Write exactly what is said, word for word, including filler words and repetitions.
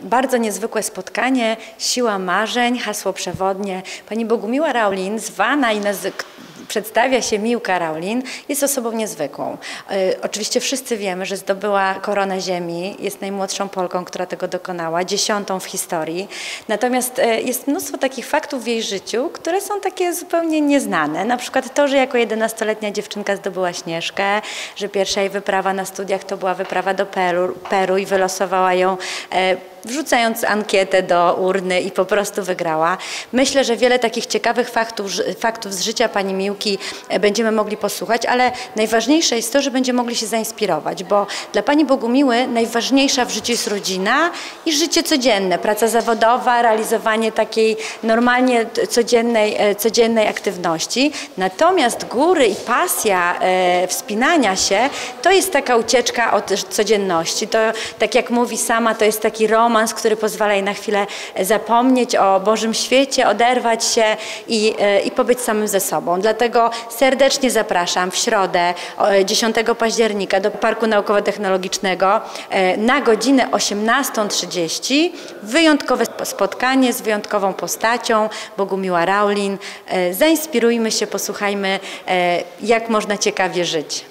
bardzo niezwykłe spotkanie, siła marzeń, hasło przewodnie. Pani Bogumiła Raulin, zwana i naz- przedstawia się Miłka Raulin, jest osobą niezwykłą. Y, oczywiście wszyscy wiemy, że zdobyła koronę ziemi, jest najmłodszą Polką, która tego dokonała, dziesiątą w historii. Natomiast y, jest mnóstwo takich faktów w jej życiu, które są takie zupełnie nieznane. Na przykład to, że jako jedenastoletnia dziewczynka zdobyła Śnieżkę, że pierwsza jej wyprawa na studiach to była wyprawa do Peru, Peru i wylosowała ją y, wrzucając ankietę do urny i po prostu wygrała. Myślę, że wiele takich ciekawych faktów, faktów z życia pani Miłki będziemy mogli posłuchać, ale najważniejsze jest to, że będziemy mogli się zainspirować, bo dla pani Bogumiły najważniejsza w życiu jest rodzina i życie codzienne, praca zawodowa, realizowanie takiej normalnie codziennej, codziennej aktywności. Natomiast góry i pasja e, wspinania się to jest taka ucieczka od codzienności. To, tak jak mówi sama, to jest taki romans, romans, który pozwala jej na chwilę zapomnieć o Bożym świecie, oderwać się i, i pobyć samym ze sobą. Dlatego serdecznie zapraszam w środę dziesiątego października do Parku Naukowo-Technologicznego na godzinę osiemnastą trzydzieści. Wyjątkowe spotkanie z wyjątkową postacią, Bogumiła Raulin. Zainspirujmy się, posłuchajmy, jak można ciekawie żyć.